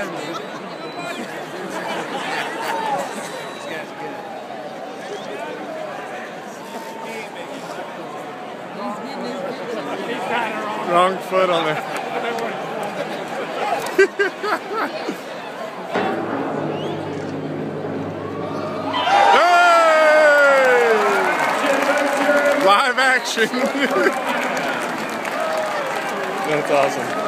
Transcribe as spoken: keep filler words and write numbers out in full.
Wrong foot on there. Hey! Live action. That's awesome.